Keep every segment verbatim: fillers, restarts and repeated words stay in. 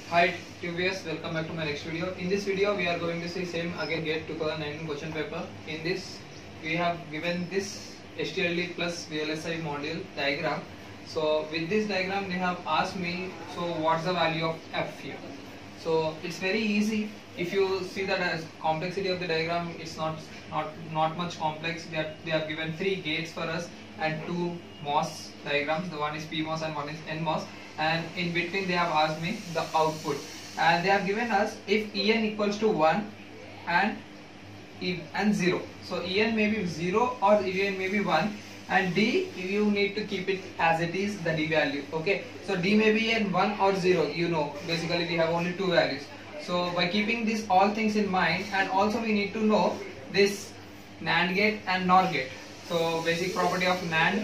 Hi T V S, welcome back to my next video. In this video we are going to see same again GATE twenty nineteen question paper. In this we have given this H T L D plus V L S I module diagram. So with this diagram they have asked me, so what's the value of F here? So it's very easy. If you see that as complexity of the diagram, it's not not not much complex. They are, they have given three gates for us and two MOS diagrams. The one is P MOS and one is N MOS. And in between they have asked me the output, and they have given us if En equals to one and E and zero. So En may be zero or En may be one, and D you need to keep it as it is, the D value. Okay, so D may be in one or zero. You know, basically we have only two values. So by keeping these all things in mind, and also we need to know this NAND gate and NOR gate. So basic property of NAND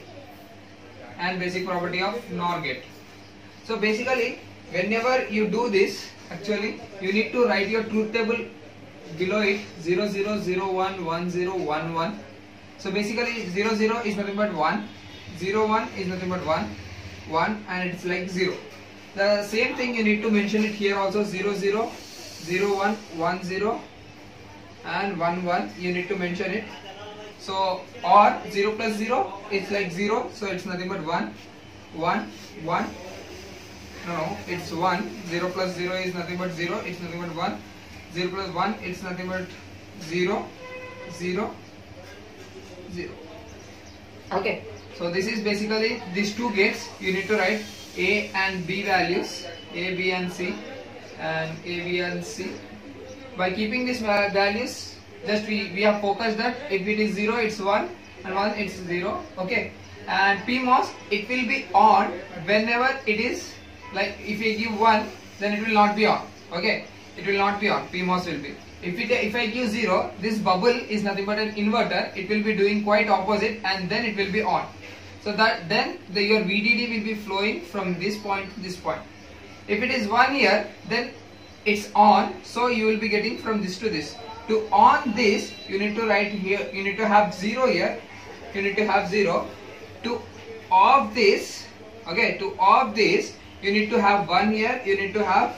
and basic property of NOR gate. So basically whenever you do this, actually you need to write your truth table below it zero zero zero one one zero one one. So basically zero zero is nothing but one, zero one is nothing but one, one, and it's like zero. The same thing you need to mention it here also, zero zero zero one one zero and one one, you need to mention it. So or zero plus zero, it's like zero, so it's nothing but one, one, one. No, no, it's one. zero plus zero is nothing but zero, it's nothing but one. zero plus one, it's nothing but zero, zero, zero. Okay, so this is basically these two gates. You need to write A and B values, A, B and C, and A, B and C. By keeping these values, just we, we have focused that if it is zero, it's one, and one, it's zero. Okay, and P MOS, it will be on whenever it is, like if you give one, then it will not be on. Okay, it will not be on. P MOS will be. If it if I give zero, this bubble is nothing but an inverter. It will be doing quite opposite, and then it will be on. So that then the, your V D D will be flowing from this point to this point. If it is one here, then it's on. So you will be getting from this to this. To on this, you need to write here. You need to have zero here. You need to have zero. To off this, okay. To off this, you need to have one here, you need to have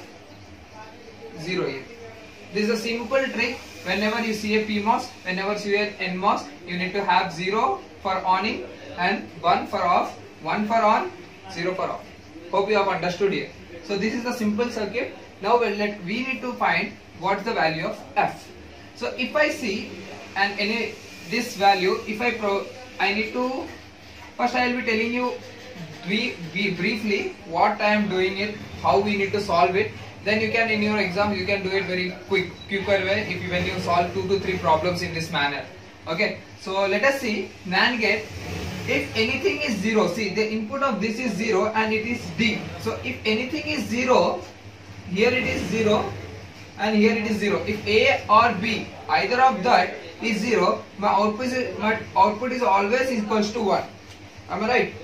zero here. This is a simple trick. Whenever you see a P MOS, whenever you see an N MOS, you need to have zero for oning and one for off, one for on, zero for off. Hope you have understood here. So this is the simple circuit. Now we'll let, we need to find what's the value of F. So if I see and any this value, if I pro, I need to, first I will be telling you We, we briefly what I am doing it, how we need to solve it. Then you can in your exam you can do it very quick, quicker way if you, when you solve two to three problems in this manner. Okay, so let us see NAND gate. If anything is zero, see the input of this is zero and it is D. So if anything is zero, here it is zero and here it is zero. If A or B, either of that is zero, my output is my output is always equals to one. Am I right?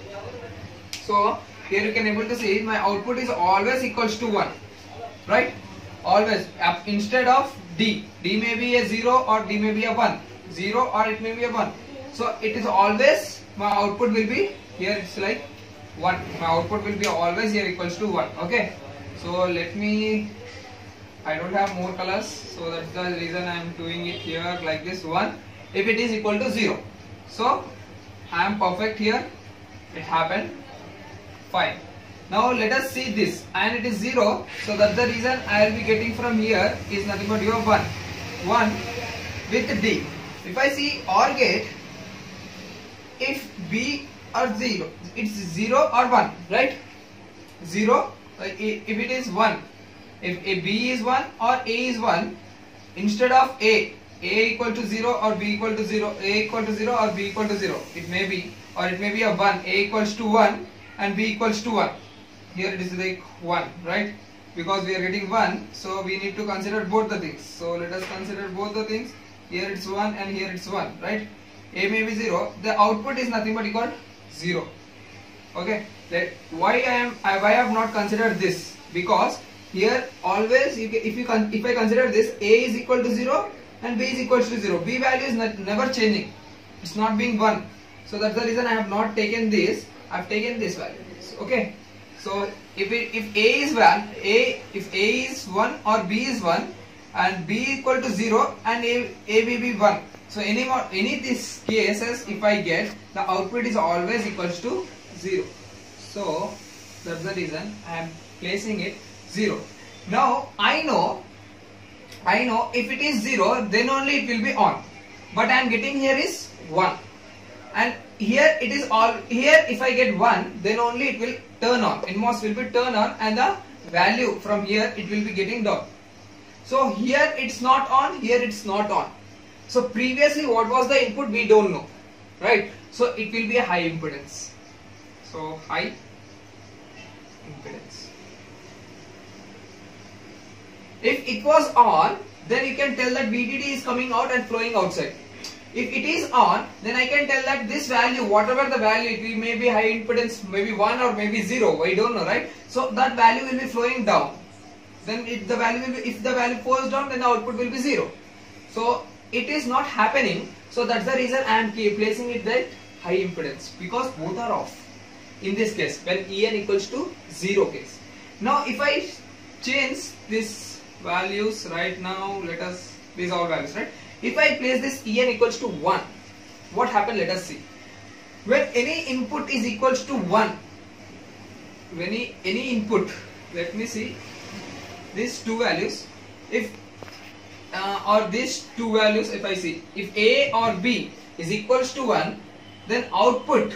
So here you can able to see my output is always equals to one, right? Always, instead of D, D may be a zero or D may be a one, zero or it may be a one. So it is always, my output will be, here it's like one, my output will be always here equals to one. Okay, so let me, I don't have more colors, so that's the reason I am doing it here like this, one. If it is equal to zero, so I am perfect here, it happened. Fine. Now let us see this, and it is zero, so that's the reason I will be getting from here is nothing but your one, one with D. If I see OR gate, if B or zero, it's zero or one, right? Zero, if it is one, if a B is one or A is one, instead of A, A equal to zero or B equal to zero, A equal to zero or B equal to zero, it may be, or it may be a one, A equals to one and B equals to one. Here it is like one, right? Because we are getting one, so we need to consider both the things. So let us consider both the things. Here it's one and here it's one, right? A may be zero. The output is nothing but equal zero. Okay. Let, why I am I, why I have not considered this? Because here always you can, if you con, if I consider this, A is equal to zero and B is equals to zero. B value is not, never changing. It's not being one. So that's the reason I have not taken this. I have taken this value. Okay. So if it, if A is one, A if A is one or B is one and B equal to zero and A, A will be one. So any more any these cases if I get, the output is always equals to zero. So that's the reason I am placing it zero. Now I know I know if it is zero then only it will be on, but I am getting here is one, and here it is all here if I get one then only it will turn on, NMOS will be turn on and the value from here it will be getting down. So here it's not on, here it's not on. So previously what was the input we don't know, right? So it will be a high impedance. So high impedance. If it was on, then you can tell that V D D is coming out and flowing outside. If it is on, then I can tell that this value, whatever the value, it may be high impedance, maybe one or maybe zero, I don't know, right? So that value will be flowing down. Then if the value will be, if the value flows down, then the output will be zero. So it is not happening. So that's the reason I am placing it that high impedance, because both are off. In this case, when E N equals to zero case. Now if I change this values right now, let us, these are all values, right? If I place this E N equals to one, what happened? Let us see. When any input is equals to one, when any, any input, let me see, these two values, if uh, or these two values, if I see, if A or B is equals to one, then output,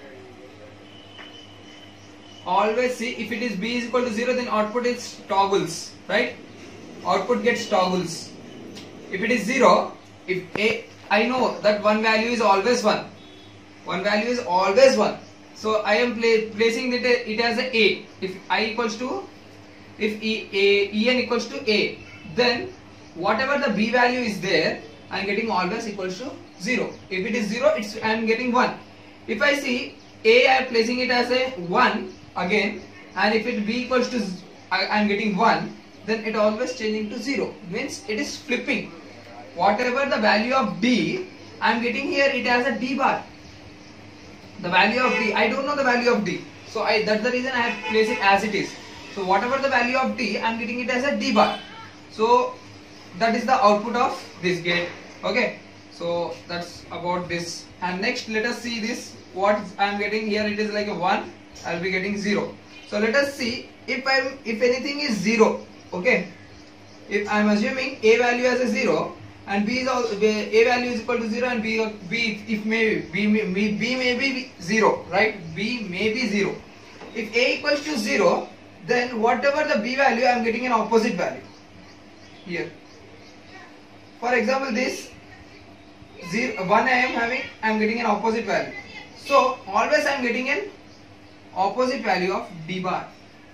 always see, if it is B is equal to zero, then output is toggles, right? Output gets toggles. If it is zero, if A, I know that one value is always one. One value is always one. So I am pla placing it, it as a A. If I equals to, if E, A, E N equals to A, then whatever the B value is there, I am getting always equals to zero. If it is zero, it's I am getting one. If I see A, I am placing it as a one again, and if it B equals to, I am getting one, then it always changing to zero, means it is flipping. Whatever the value of D, I am getting here it as a D bar. The value of D, I don't know the value of D, so I that's the reason I have placed it as it is. So whatever the value of D, I am getting it as a D bar. So that is the output of this gate. Okay, so that's about this. And next let us see this, what I am getting here, it is like a one, I will be getting zero. So let us see if I am, if anything is zero. Okay, if I am assuming A value as a zero and B is also, A value is equal to zero and B, B if maybe B may, B may be zero, right? B may be zero. If A equals to zero, then whatever the B value, I am getting an opposite value here. For example, this zero, one I am having, I am getting an opposite value. So always I am getting an opposite value of D bar,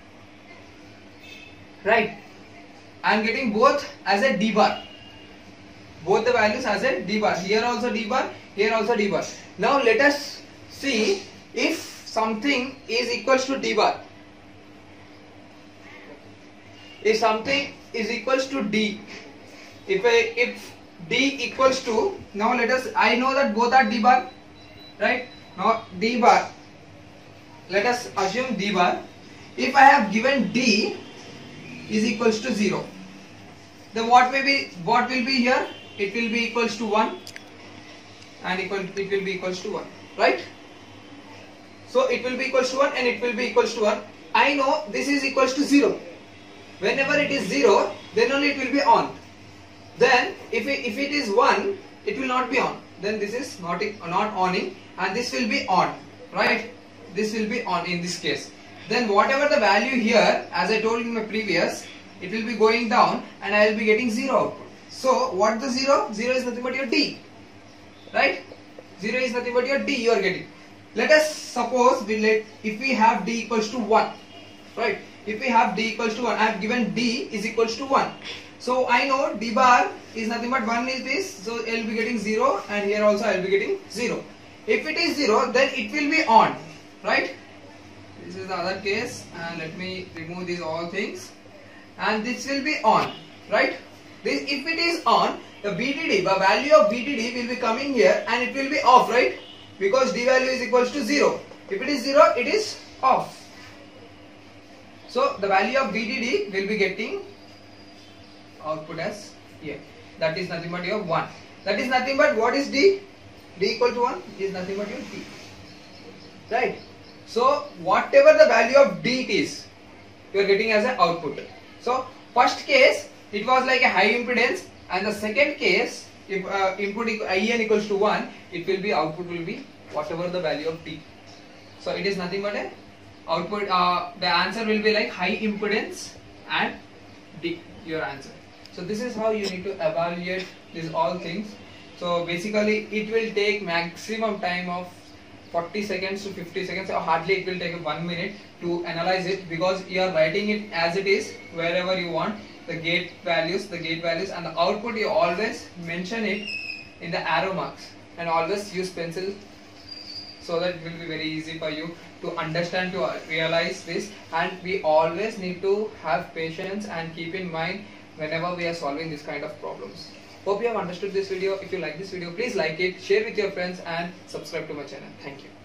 right? I am getting both as a D bar, both the values as a D bar. Here also D bar, here also D bar. Now let us see if something is equals to D bar. If something is equals to D, if I, if D equals to, now let us, I know that both are D bar, right? Now D bar, let us assume D bar. If I have given D is equals to zero, then what may be, what will be here? It will be equals to one, and equal, it will be equals to one, right? So it will be equals to one and it will be equals to one. I know this is equals to zero. Whenever it is zero, then only it will be on. Then if it, if it is one, it will not be on. Then this is not, not owning, and this will be on, right? This will be on in this case. Then whatever the value here, as I told in my previous, it will be going down and I will be getting zero output. So what the zero? Zero is nothing but your D, right? Zero is nothing but your D you are getting. Let us suppose we let, if we have D equals to one, right? If we have D equals to one, I have given D is equals to one. So I know D bar is nothing but one is this, so I will be getting zero, and here also I will be getting zero. If it is zero, then it will be on, right? This is the other case, and let me remove these all things, and this will be on, right? This, if it is on, the V D D, the value of V D D will be coming here and it will be off, right? Because D value is equals to zero. If it is zero, it is off. So the value of V D D will be getting output as here. That is nothing but your one. That is nothing but what is D? D equal to one is nothing but your D. Right? So whatever the value of D it is, you are getting as an output. So first case it was like a high impedance, and the second case if uh, input I N equals to one, it will be output will be whatever the value of D. So it is nothing but a output. Uh, the answer will be like high impedance and D, your answer. So this is how you need to evaluate these all things. So basically it will take maximum time of forty seconds to fifty seconds, or hardly it will take one minute to analyze it, because you are writing it as it is wherever you want, the gate values, the gate values and the output you always mention it in the arrow marks, and always use pencil, so that it will be very easy for you to understand, to realize this. And we always need to have patience and keep in mind whenever we are solving this kind of problems. Hope you have understood this video. If you like this video, please like it, share with your friends and subscribe to my channel. Thank you.